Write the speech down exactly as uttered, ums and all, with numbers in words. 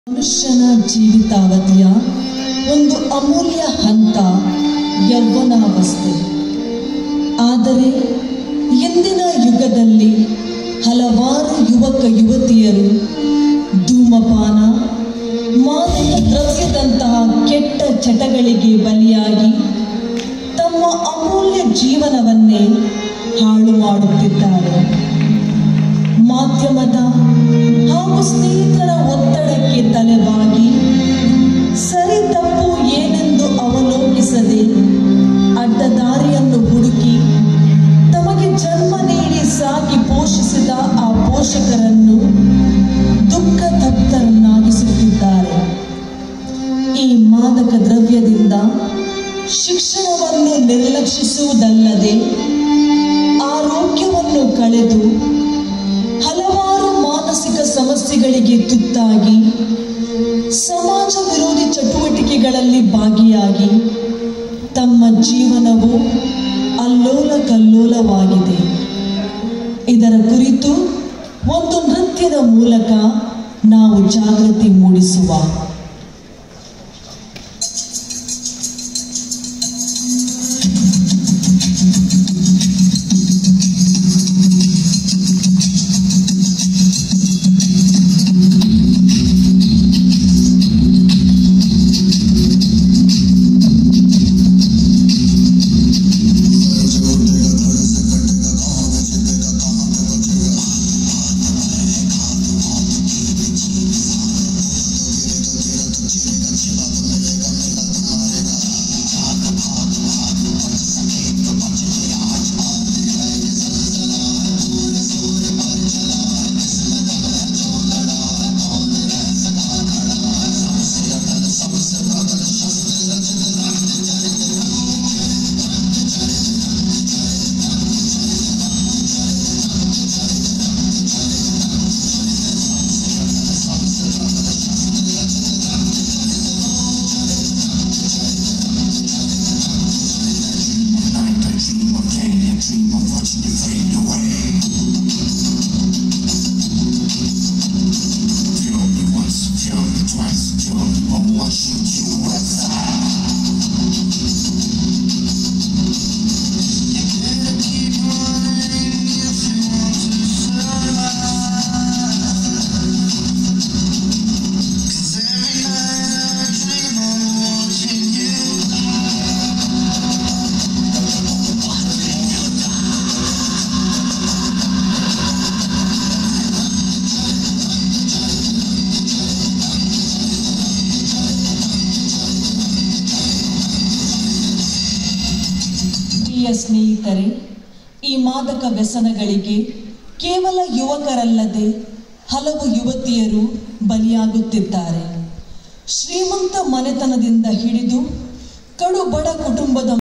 ಮನುಷ್ಯನ ಜೀವಿತಾವಧಿಯ ಒಂದು ಅಮೂಲ್ಯ ಹಂತ ಯೌವನಾವಸ್ಥೆ. ಆದರೆ ಇಂದಿನ ಯುಗದಲ್ಲಿ ಹಲವಾರು ಯುವಕ ಯುವತಿಯರು ಧೂಮಪಾನ, ಮಾದಕ ದ್ರವ್ಯದಂತಹ ಕೆಟ್ಟ ಚಟಗಳಿಗೆ ಬಲಿಯಾಗಿ ತಮ್ಮ ಅಮೂಲ್ಯ ಜೀವನವನ್ನೇ ಹಾಳು ಮಾಡುತ್ತಿದ್ದಾರೆ. ಮಾಧ್ಯಮದ ಹಾಗೂ ಸ್ನೇಹಿತರ ಒತ್ತಡಕ್ಕೆ ತಲೆಬಾಗಿ ಸರಿ ತಪ್ಪು ಏನೆಂದು ಅವಲೋಕಿಸದೆ ಅಡ್ಡದಾರಿಯನ್ನು ಹುಡುಕಿ ತಮಗೆ ಜನ್ಮ ನೀಡಿ ಸಾಕಿ ಪೋಷಿಸಿದ ಆ ಪೋಷಕರನ್ನು ದುಃಖ ತಪ್ತರನ್ನಾಗಿಸುತ್ತಿದ್ದಾರೆ. ಈ ಮಾದಕ ದ್ರವ್ಯದಿಂದ ಶಿಕ್ಷಣವನ್ನು ನಿರ್ಲಕ್ಷಿಸುವುದಲ್ಲದೆ ಆರೋಗ್ಯವನ್ನು ಕಳೆದು ಹಲವಾರು ಮಾನಸಿಕ ಸಮಸ್ಯೆಗಳಿಗೆ ತುತ್ತಾಗಿ ಸಮಾಜ ವಿರೋಧಿ ಚಟುವಟಿಕೆಗಳಲ್ಲಿ ಭಾಗಿಯಾಗಿ ತಮ್ಮ ಜೀವನವು ಅಲ್ಲೋಲ ಕಲ್ಲೋಲವಾಗಿದೆ. ಇದರ ಕುರಿತು ಒಂದು ನೃತ್ಯದ ಮೂಲಕ ನಾವು ಜಾಗೃತಿ ಮೂಡಿಸುವ. ಸ್ನೇಹಿತರೆ, ಈ ಮಾದಕ ವ್ಯಸನಗಳಿಗೆ ಕೇವಲ ಯುವಕರಲ್ಲದೆ ಹಲವು ಯುವತಿಯರು ಬಲಿಯಾಗುತ್ತಿದ್ದಾರೆ. ಶ್ರೀಮಂತ ಮನೆತನದಿಂದ ಹಿಡಿದು ಕಡು ಬಡ ಕುಟುಂಬದ